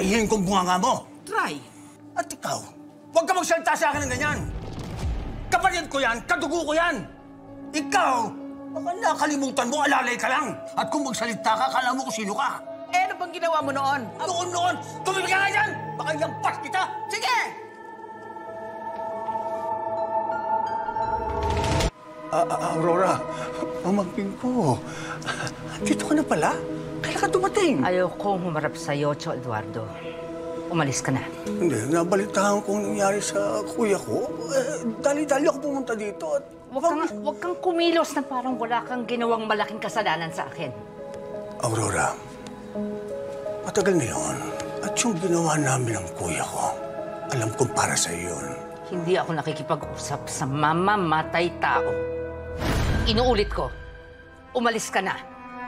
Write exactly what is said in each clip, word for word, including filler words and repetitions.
sabihin kung bunganga mo. Try. At ikaw, huwag ka magsalita sa akin ng ganyan. Kapatid ko yan, kadugo ko yan. Ikaw, baka nakalimutan mo, alalay ka lang. At kung magsalita ka, kala mo kung sino ka. Eh, ano bang ginawa mo noon? Noon, noon! Tumibig ka nga dyan! Baka ilampas kita! Sige! Uh, uh, Aurora, pamangkin ko. Dito ka na pala? Kailan ka dumating? Ayokong humarap sa'yo, Tio Eduardo. Umalis ka na. Hindi, nabalitaan kong nangyari sa kuya ko. Eh, dali-dali ako pumunta dito at... Huwag kang, huwag kang kumilos na parang wala kang ginawang malaking kasalanan sa akin. Aurora, matagal na yun. At yung ginawa namin ng kuya ko, alam kong para sa yun. Hindi ako nakikipag-usap sa mamamatay tao. Inuulit ko, umalis ka na.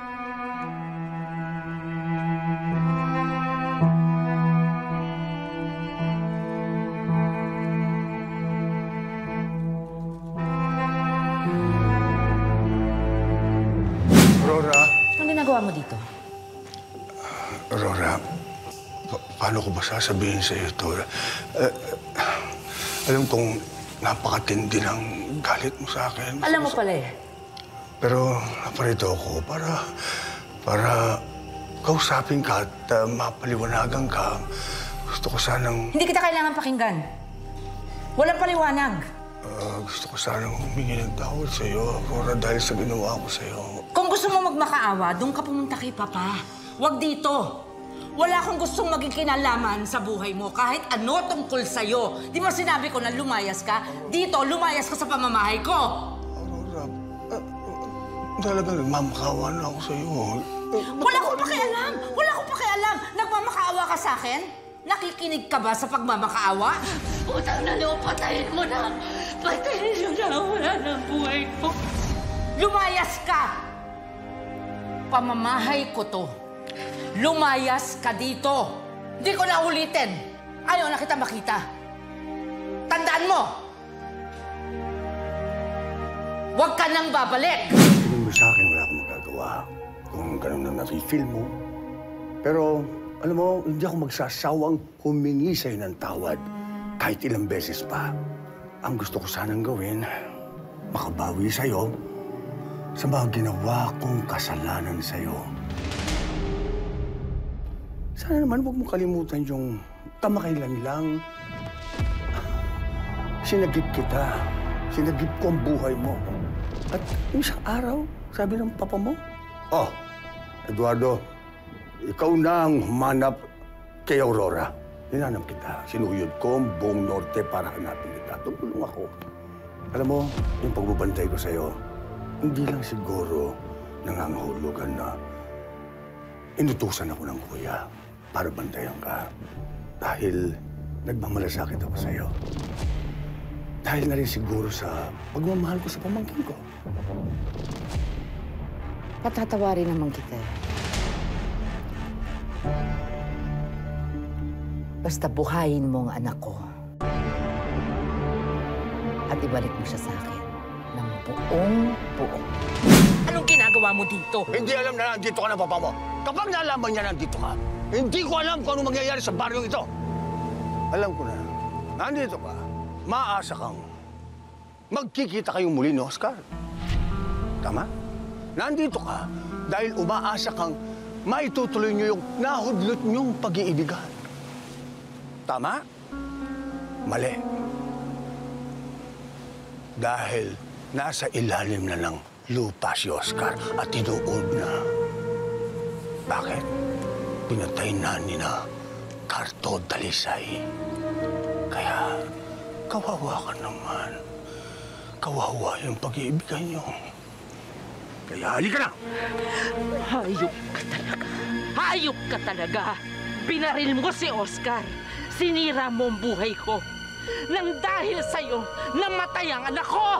Aurora. Anong ginagawa mo dito? Aurora, pa paano ko ba sasabihin sa iyo ito? Uh, alam kong napakatindi ng galit mo sa akin. Alam mo pala eh. Pero naparito ako para, para kausapin ka at uh, mapaliwanagan ka. Gusto ko sanang... Hindi kita kailangan pakinggan. Walang paliwanag. Uh, gusto ko sanang humingi ng tawad sa iyo, Aurora, dahil sa ginawa ko sa iyo. Kung gusto mo magmakaawa, doon ka pumunta kay Papa. Huwag dito. Wala akong gustong maging kinalaman sa buhay mo kahit ano tungkol sa'yo. Di ba sinabi ko na lumayas ka? Dito, lumayas ka sa pamamahay ko. Aurora, uh, talagang nagmamakawa na ako sa iyo. Wala akong pakialam! Wala akong pakialam! Nagmamakaawa ka sa akin? Nakikinig ka ba sa pagmamakaawa? Utang na loob, patayin mo na! Patayin mo na! Wala na ang buhay ko! Lumayas ka! Pamamahay ko to. Lumayas ka dito! Hindi ko na ulitin! Ayaw na kita makita! Tandaan mo! Huwag ka nang babalik! Tingin mo sa akin, wala akong magagawa. Kung ganun na nafe-feel mo. Pero, alam mo, hindi ako magsasawang humingi sa'yo ng tawad. Kahit ilang beses pa. Ang gusto ko sanang gawin, makabawi sa'yo sa mga ginawa kong kasalanan sa'yo. Sana naman huwag mo kalimutan yung kamakailan lang. Sinagip kita. Sinagip ko ang buhay mo. At isang araw, sabi ng papa mo, "Oh, Eduardo, ikaw na ang humanap kay Aurora." Hinanap kita. Sinuyod ko ang buong norte para hanapin kita. Tumulong ako. Alam mo, yung pagbubantay ko sa'yo, hindi lang siguro nangangahulugan na inutusan ako ng kuya para bantayan ka. Dahil nagmamalasakit ako sa'yo. Dahil na rin siguro sa pagmamahal ko sa pamangkin ko. Patatawarin naman kita. Basta buhayin mo ang anak ko. At ibalik mo siya sa akin ng buong buo. Anong ginagawa mo dito? Hindi alam na nandito ka ng papa mo. Kapag nalaman niya nandito ka, hindi ko alam kung anong mangyayari sa baryong ito. Alam ko na, nandito ka, maasa kang magkikita kayong muli ni Oscar. Tama? Nandito ka dahil umaasa kang maitutuloy niyo yung nahudlot niyong pag-iibigan. Tama? Mali. Dahil nasa ilalim na ng lupa si Oscar at tinuod na. Bakit? Pinatay na ni na Carto Dalisay. Kaya, kawawa ka naman. Kawawa yung pag-iibigan niyo. Kaya, halika na! Hayop ka talaga. Hayop ka talaga. Binaril mo si Oscar. Sinira mo ang buhay ko. Nang dahil sa'yo, namatay ang anak ko!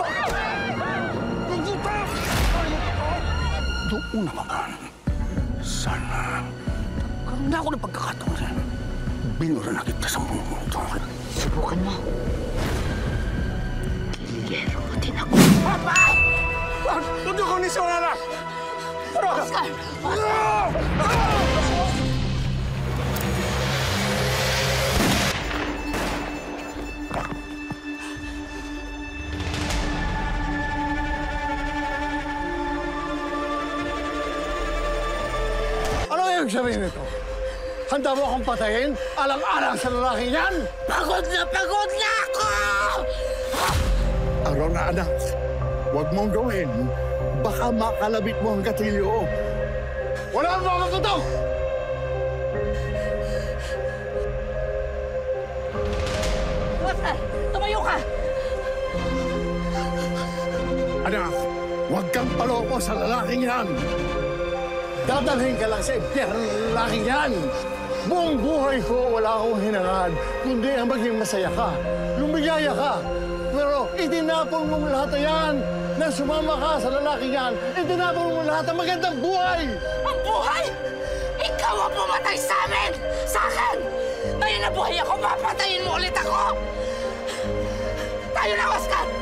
Doon naman. Sana, karoon na ako ng pagkakataon. Binura na kita sa mundo ito. Subukan mo. Lilero din ako. Papa! Huwag niyo kunin si Aurora! Oscar! Oscar! ibig sabihin nito? Handa mo akong patayin? Alang-alang sa lalaki yan? Pagod na pagod na ako! Araw na, anak. Huwag mong gawin. Baka makalabit mo ang gatilyo. Wala ang makaputok! Oscar, tumayo ka! Anak, huwag kang paloko sa lalaking yan. Dadalhin ka lang sa impyerno ng lalaking yan. Buong buhay ko wala akong hinangad, kundi ang maging masaya ka. Lumigaya ka. Pero itinapon mo lahat na yan. Nang sumama ka sa lalaking yan, itinapon mo lahat ng magandang buhay. Ang buhay? Ikaw ang pumatay sa amin! Sa akin! Tayo na buhay ako, papatayin mo ulit ako! Tayo na, Oscar!